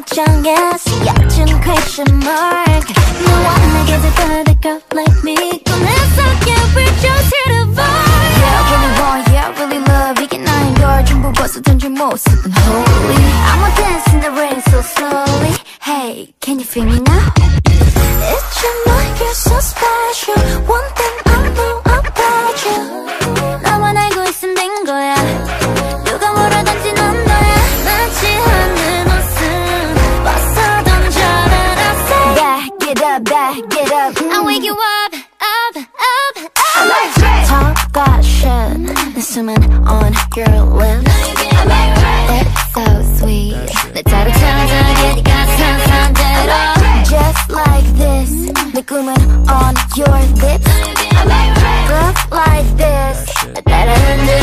표정에서 옅은 question mark 너와 내게 될 a girl like me 꺼내서 yeah we're just here to vibe Yeah I really want yeah I really love 이게 나인 걸 전부 벗어던진 모습은 holy I want dance in the rain so slowly Hey can you feel me now? It's your night you're so special One thing I know about you 나만 알고 있으면 된 거야 누가 뭐라든지 넌 너야 맞지 않는 옷은 벗어 던져라 I say Back it up back it up I'll wake you up up up up I like it Talk that shit 내 숨은 on your lips It's so sweet 내 따로 찾아게 네가 상상대로 Just like this 내 꿈은 on your lips Love like this 내 따라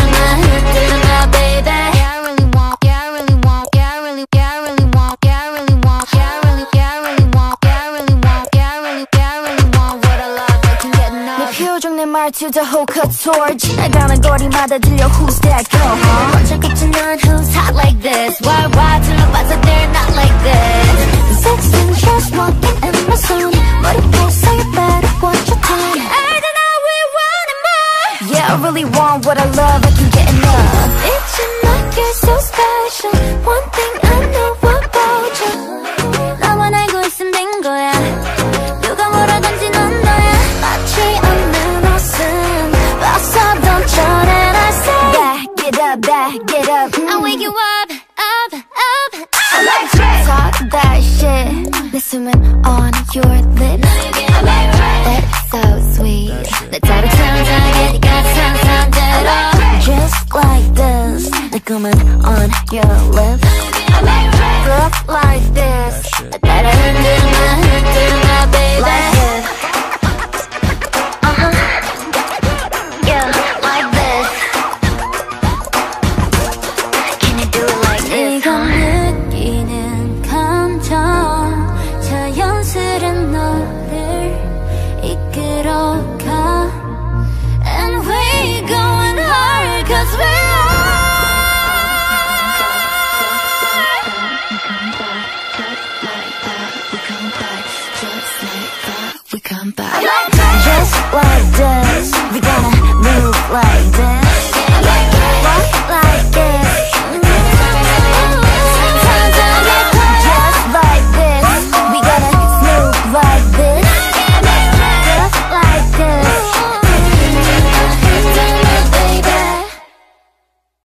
흔들마 baby Yeah I really want Yeah I really want Yeah I really Yeah I really want Yeah I really want Yeah I really Yeah I really want Yeah I really want Yeah I really Yeah I really want What I love I can get enough 내 표정 내 말투 다 호커토ር 지나가는 거리마다 들려 Who's that girl huh? 먼저 꼽진 넌 Who's hot like this Why 둘러봐서 they're not like this Sex and just walking in my zone 머리를 so you better watch your tone I don't know we want it more Yeah I really want what I love I can get enough It's your night you're so special One thing I know about you 나만 알고 있으면 된 거야 누가 뭐라든지 넌 너야 맞지 않는 옷은 벗어 던져내 I say Back it up back it up I'll wake you up up up I like it Talk that shit 내 숨은 on your lips It's so sweet 내 따로 찾아게 네가 상상대로 Just like this 내 꿈은 on your lips Love like this 내 따라 흔들마